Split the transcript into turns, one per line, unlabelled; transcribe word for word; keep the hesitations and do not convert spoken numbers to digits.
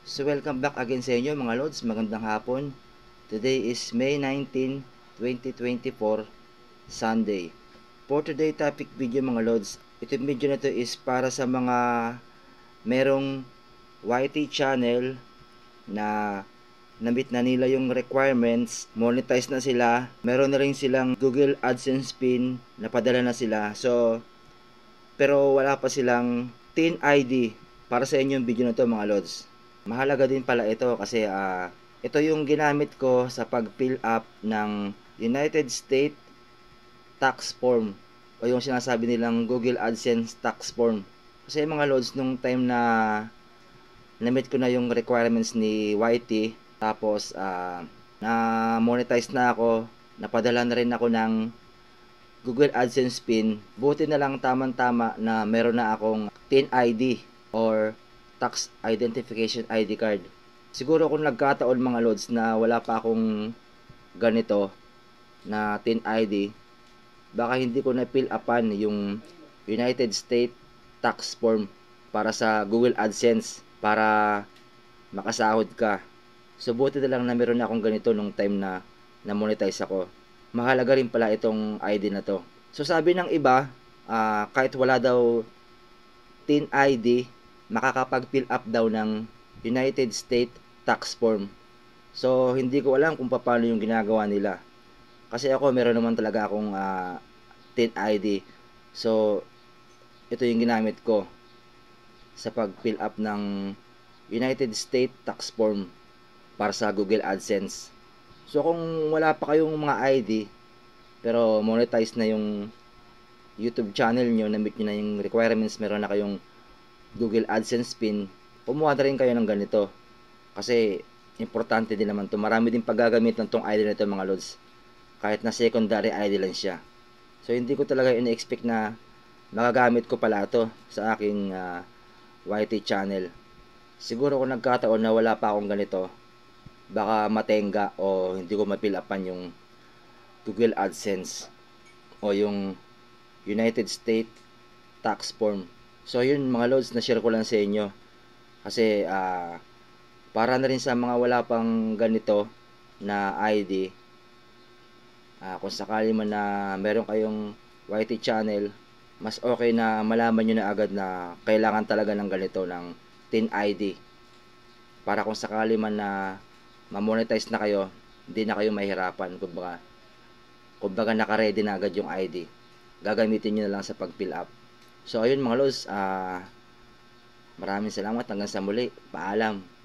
So welcome back again sa inyo mga Lods, magandang hapon. Today is May nineteenth, twenty twenty-four, Sunday. For today topic video mga Lods, itong video na to is para sa mga merong Y T channel na na-meet na nila yung requirements, monetize na sila, meron na rin silang Google AdSense pin, napadala na sila. So, pero wala pa silang Tin I D. Para sa inyo yung video na to mga Lods. Mahalaga din pala ito kasi uh, ito yung ginamit ko sa pag-fill up ng United States tax form o yung sinasabi nilang Google AdSense tax form. Kasi mga Lods, nung time na na-meet ko na yung requirements ni Y T, tapos uh, na monetize na ako, napadala na rin ako ng Google AdSense pin, buti na lang tamang-tama na meron na akong Tin I D or Tax Identification I D card. Siguro kung nagkataon mga Lods na wala pa akong ganito na Tin I D, baka hindi ko na fill upan yung United States tax form para sa Google AdSense para makasahod ka. So buti na lang na meron na akong ganito nung time na na-monetize ako. Mahalaga rin pala itong I D na to. So sabi ng iba, uh, kahit wala daw Tin I D, makakapag-fill up daw ng United States tax form. So hindi ko alam kung paano yung ginagawa nila. Kasi ako meron naman talaga akong uh, Tin I D. So ito yung ginamit ko sa pag-fill up ng United States tax form para sa Google AdSense. So kung wala pa kayong mga I D pero monetize na yung YouTube channel nyo, na-meet nyo na yung requirements, meron na kayong Google AdSense pin, kumuha na rin kayo ng ganito. Kasi importante din naman to. Marami din paggagamit ng tong I D na ito mga Lods. Kahit na secondary I D lang siya. So hindi ko talaga ina-expect na magagamit ko pala ito sa aking uh, Y T channel. Siguro kung nagkataon na wala pa akong ganito, baka matenga o hindi ko ma-fill upan yung Google AdSense o yung United States tax form. So yun mga Lods, na-share ko lang sa inyo kasi uh, para na rin sa mga wala pang ganito na I D, uh, kung sakali man na meron kayong Y T channel, mas okay na malaman nyo na agad na kailangan talaga ng ganito, ng Tin I D, para kung sakali man na ma-monetize na kayo, hindi na kayo mahirapan. Kumbaga, kumbaga naka-ready na agad yung I D. Gagamitin nyo na lang sa pag-fill up. So ayun mga Lods, uh, maraming salamat. Hanggang sa muli. Paalam.